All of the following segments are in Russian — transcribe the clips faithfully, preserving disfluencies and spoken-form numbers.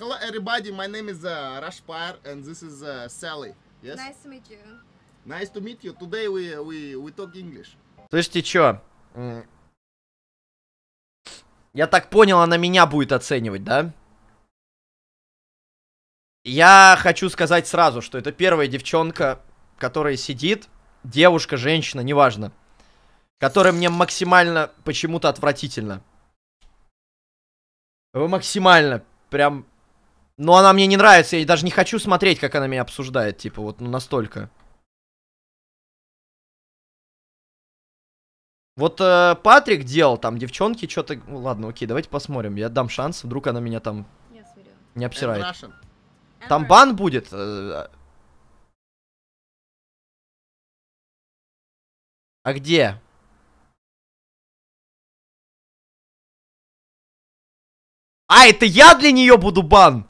hello everybody, my name is uh, Rashpar and this is uh, Sally. Yes? Nice to meet you. Nice to meet you. Today we we we talk English. Слышите, чё? Я так понял, она меня будет оценивать, да? Я хочу сказать сразу, что это первая девчонка, которая сидит, девушка, женщина, неважно, которая мне максимально почему-то отвратительно. Максимально, прям... Ну, она мне не нравится, я даже не хочу смотреть, как она меня обсуждает, типа, вот, ну, настолько. Вот э, Патрик делал, там, девчонки, что-то... Ну, ладно, окей, давайте посмотрим, я дам шанс, вдруг она меня там Yes, we do. не обсирает. And Там бан будет? э, А где? А, это я для нее буду бан?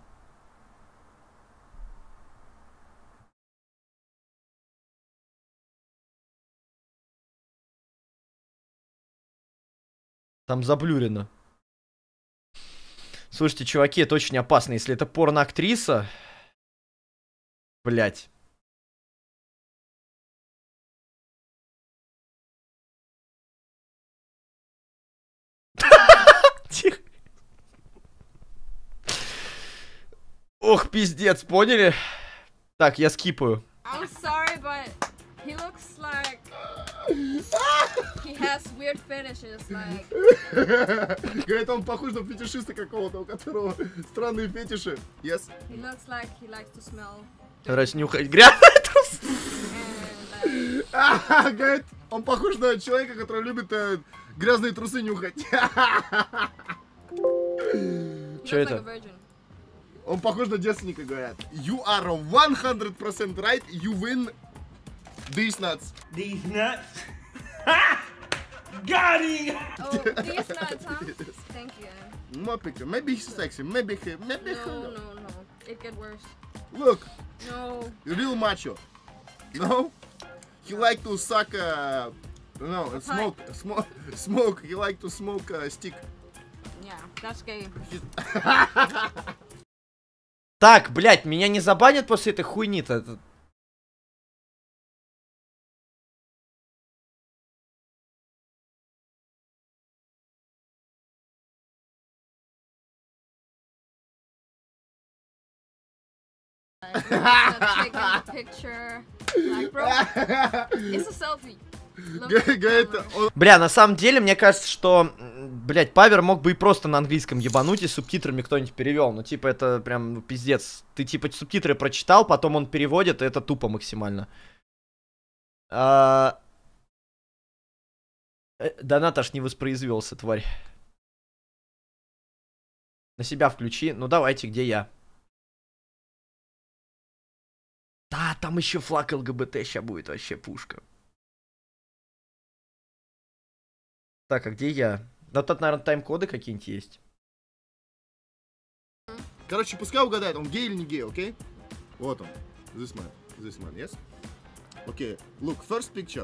Там заблюрено. Слушайте, чуваки, это очень опасно. Если это порно-актриса... Блять. Тихо. Ох, пиздец, поняли? Так, я скипаю. I'm sorry, but he looks like he has weird fetishes, like. Говорит, он похож на фетишиста какого-то, у которого странные фетиши. Yes. He looks like he likes to smell. Разнюхать грязный трус. And, like, Говорит, он похож на человека, который любит э, грязные трусы нюхать. he Чё looks это? like a virgin. Он похож на девственника, говорят. You are one hundred percent right, you win these nuts. These nuts? Ha! Got him! Oh, these nuts, huh? Thank you. More picture. Maybe he's sexy. Maybe he. Maybe No, he. no, no. It get worse. Look, No. real macho. No, he like to suck. Uh, no, smoke, smoke, smoke. He like to smoke uh, stick. Yeah, that's gay. Так, блядь, меня не забанят после этой хуйни-то? Like, taking a picture. Like, bro, it's a selfie. Look at the Говорит, camera. он- Бля, на самом деле, мне кажется, что, м, блядь, Павер мог бы и просто на английском ебануть, и с субтитрами кто-нибудь перевел. Ну, типа, это прям, ну, пиздец. Ты, типа, субтитры прочитал, потом он переводит, и это тупо максимально. А... э, Донат аж не воспроизвелся, тварь. На себя включи. Ну, давайте, где я? Да, там еще флаг ЛГБТ сейчас будет, вообще пушка. Так, а где я? Да тут, наверное, тайм-коды какие-нибудь есть. Короче, пускай угадает, он гей или не гей, окей? Вот он. This man. This man, yes? Okay, look, first picture.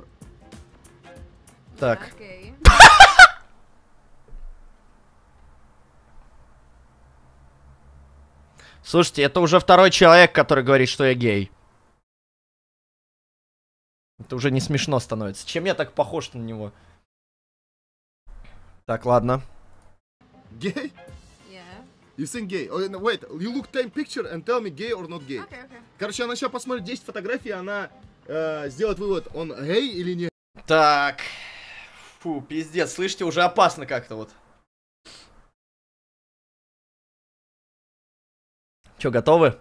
Так. Okay. Слушайте, это уже второй человек, который говорит, что я гей. Это уже не смешно становится. Чем я так похож на него? Так, ладно. Gay? Yeah. You think gay? Oh, no, wait, you look time picture and tell me gay or not gay. Okay, okay. Короче, она сейчас посмотрит десять фотографий, она э, сделает вывод, он гей или не. Так. Фу, пиздец, слышите, уже опасно как-то вот. Че, готовы?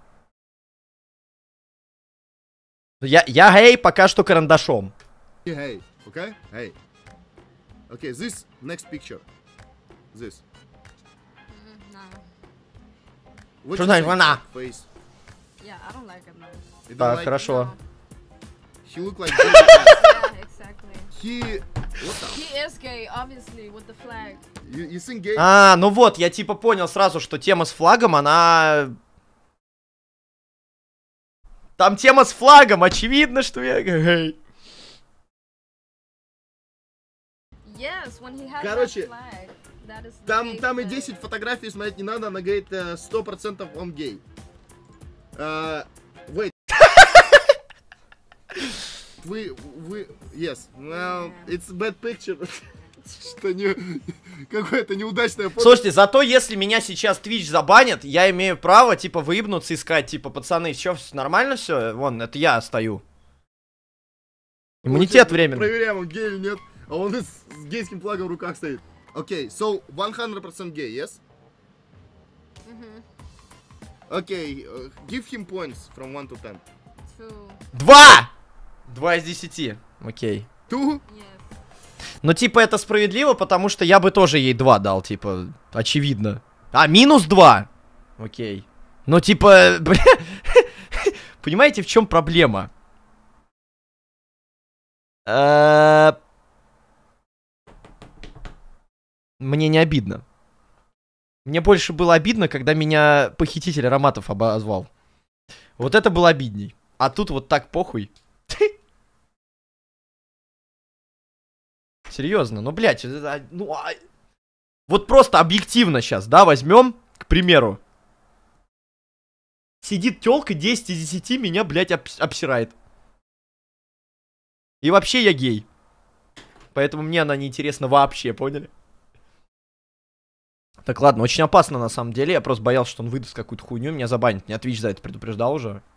Я, я гей пока что карандашом. Гей, окей? Гей. Okay, this next picture. This. Mm, no. What Что you значит think? она? Face. Yeah, I don't like it, no. You don't Так, like- хорошо. No. He look like gay. Yeah, exactly. He. What the? He is gay, obviously, with the flag. You, you think gay? А, ну вот, я типа понял сразу, что тема с флагом, она... Там тема с флагом, очевидно, что я гей. Yes, when he has Короче, that flag. that is the Там, gay там и flag. десять фотографий смотреть не надо, она говорит э, сто процентов он гей. Uh, wait. Вы, вы, yes, well, it's a bad picture. Что не, какое-то неудачное фото. Слушайте, зато если меня сейчас Twitch забанит, я имею право, типа, выебнуться и сказать, типа, пацаны, чё, нормально все? Вон, это я стою. Иммунитет временный. Проверяем, он гей или нет. А он с, с гейским флагом в руках стоит. Окей, okay, so one hundred percent gay, yes? Окей, okay, uh, give him points from one to ten. Two. Два! Два из десяти. Окей. Two? Yes. Ну, типа, это справедливо, потому что я бы тоже ей два дал, типа, очевидно. А, минус два. Окей. Ну, типа, бля... Понимаете, в чем проблема? Мне не обидно. Мне больше было обидно, когда меня похититель ароматов обозвал. Вот это было обидней. А тут вот так похуй. Серьезно, ну, блядь, ну, а... вот просто объективно сейчас, да, возьмем, к примеру. Сидит тёлка, десять из десяти меня, блядь, обс обсирает. И вообще я гей. Поэтому мне она не интересна вообще, поняли? Так, ладно, очень опасно на самом деле. Я просто боялся, что он выдаст какую-то хуйню, меня забанит. Меня Twitch за это предупреждал уже.